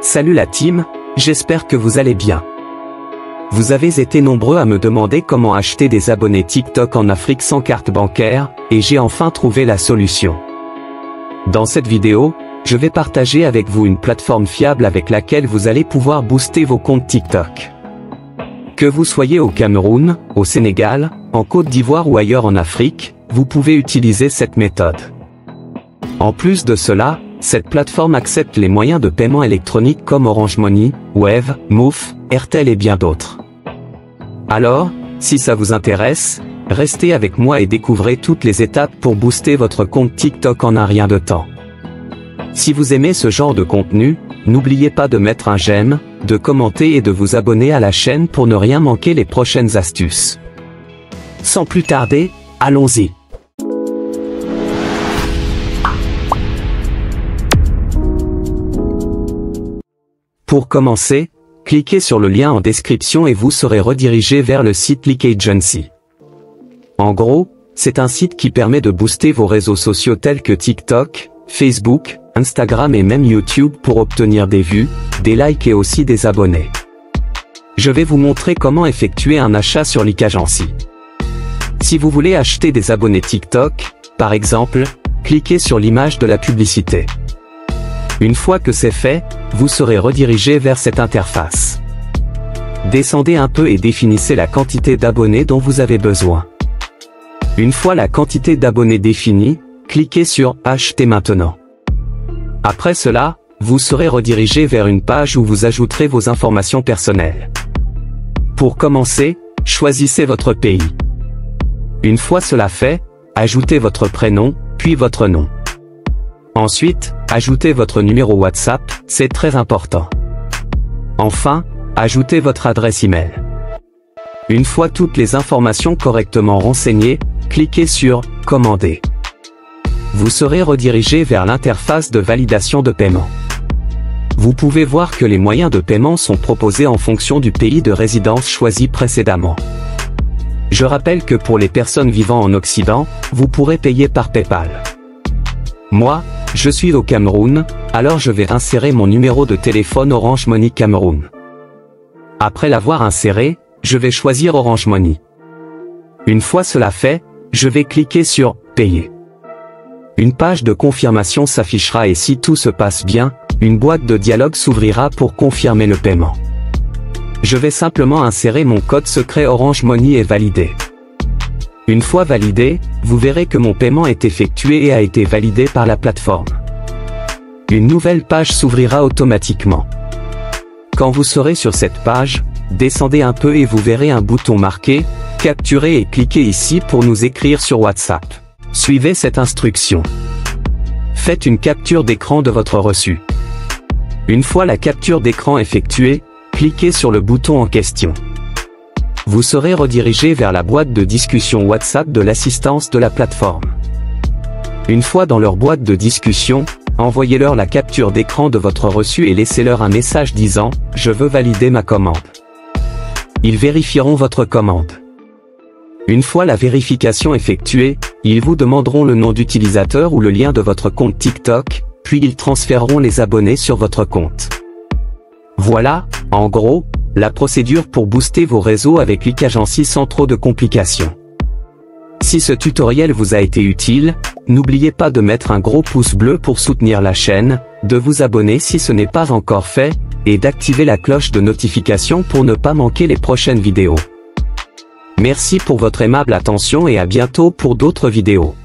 Salut la team, j'espère que vous allez bien. Vous avez été nombreux à me demander comment acheter des abonnés TikTok en Afrique sans carte bancaire, et j'ai enfin trouvé la solution. Dans cette vidéo, je vais partager avec vous une plateforme fiable avec laquelle vous allez pouvoir booster vos comptes TikTok. Que vous soyez au Cameroun, au Sénégal, en Côte d'Ivoire ou ailleurs en Afrique, vous pouvez utiliser cette méthode. En plus de cela, cette plateforme accepte les moyens de paiement électronique comme Orange Money, Wave, Mouf, Airtel et bien d'autres. Alors, si ça vous intéresse, restez avec moi et découvrez toutes les étapes pour booster votre compte TikTok en un rien de temps. Si vous aimez ce genre de contenu, n'oubliez pas de mettre un j'aime, de commenter et de vous abonner à la chaîne pour ne rien manquer les prochaines astuces. Sans plus tarder, allons-y. Pour commencer, cliquez sur le lien en description et vous serez redirigé vers le site Leak Agency. En gros, c'est un site qui permet de booster vos réseaux sociaux tels que TikTok, Facebook, Instagram et même YouTube pour obtenir des vues, des likes et aussi des abonnés. Je vais vous montrer comment effectuer un achat sur Leak Agency. Si vous voulez acheter des abonnés TikTok, par exemple, cliquez sur l'image de la publicité. Une fois que c'est fait, vous serez redirigé vers cette interface. Descendez un peu et définissez la quantité d'abonnés dont vous avez besoin. Une fois la quantité d'abonnés définie, cliquez sur « Acheter maintenant ». Après cela, vous serez redirigé vers une page où vous ajouterez vos informations personnelles. Pour commencer, choisissez votre pays. Une fois cela fait, ajoutez votre prénom, puis votre nom. Ensuite, ajoutez votre numéro WhatsApp, c'est très important. Enfin, ajoutez votre adresse email. Une fois toutes les informations correctement renseignées, cliquez sur « Commander ». Vous serez redirigé vers l'interface de validation de paiement. Vous pouvez voir que les moyens de paiement sont proposés en fonction du pays de résidence choisi précédemment. Je rappelle que pour les personnes vivant en Occident, vous pourrez payer par PayPal. Moi, je suis au Cameroun, alors je vais insérer mon numéro de téléphone Orange Money Cameroun. Après l'avoir inséré, je vais choisir Orange Money. Une fois cela fait, je vais cliquer sur « Payer ». Une page de confirmation s'affichera et si tout se passe bien, une boîte de dialogue s'ouvrira pour confirmer le paiement. Je vais simplement insérer mon code secret Orange Money et valider. Une fois validé, vous verrez que mon paiement est effectué et a été validé par la plateforme. Une nouvelle page s'ouvrira automatiquement. Quand vous serez sur cette page, descendez un peu et vous verrez un bouton marqué « Capturer » et cliquez ici pour nous écrire sur WhatsApp. Suivez cette instruction. Faites une capture d'écran de votre reçu. Une fois la capture d'écran effectuée, cliquez sur le bouton en question. Vous serez redirigé vers la boîte de discussion WhatsApp de l'assistance de la plateforme. Une fois dans leur boîte de discussion, envoyez-leur la capture d'écran de votre reçu et laissez-leur un message disant « Je veux valider ma commande ». Ils vérifieront votre commande. Une fois la vérification effectuée, ils vous demanderont le nom d'utilisateur ou le lien de votre compte TikTok, puis ils transféreront les abonnés sur votre compte. Voilà, en gros, la procédure pour booster vos réseaux avec Leak Agency sans trop de complications. Si ce tutoriel vous a été utile, n'oubliez pas de mettre un gros pouce bleu pour soutenir la chaîne, de vous abonner si ce n'est pas encore fait, et d'activer la cloche de notification pour ne pas manquer les prochaines vidéos. Merci pour votre aimable attention et à bientôt pour d'autres vidéos.